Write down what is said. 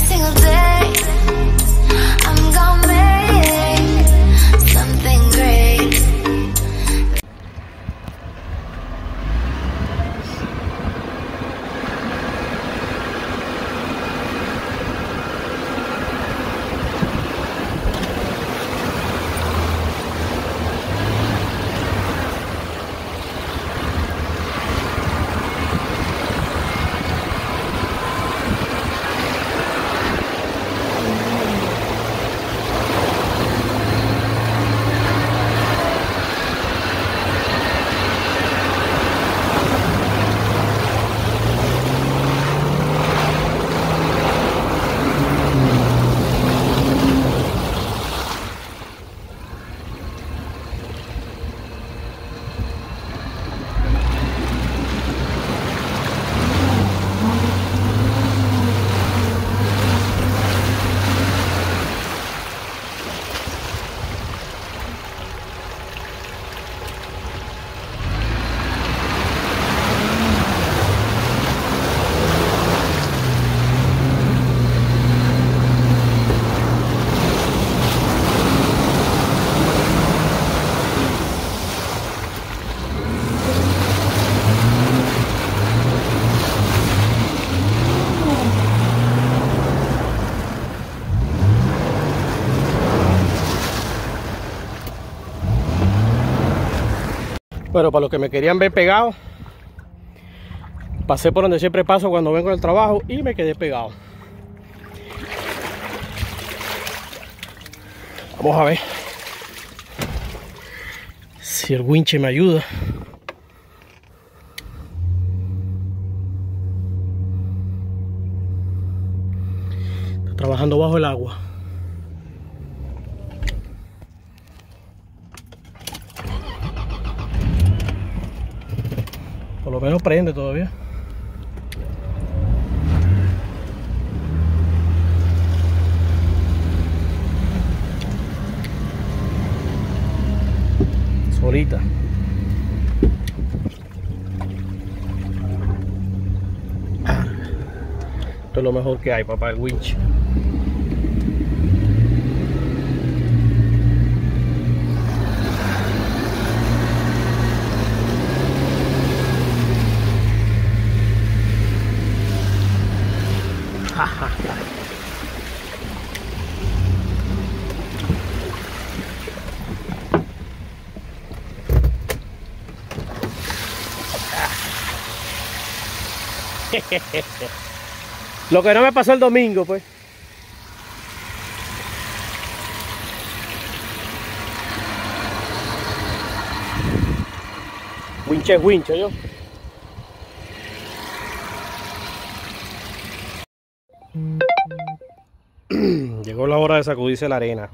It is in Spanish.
single day. I'm gonna make something great. Pero para los que me querían ver pegado, pasé por donde siempre paso cuando vengo del trabajo y me quedé pegado. Vamos a ver si el winche me ayuda. Está trabajando bajo el agua. Por lo menos prende todavía. Solita. Esto es lo mejor que hay, papá, el winch. Lo que no me pasó el domingo, pues. Winche es winche, yo. Llegó la hora de sacudirse la arena.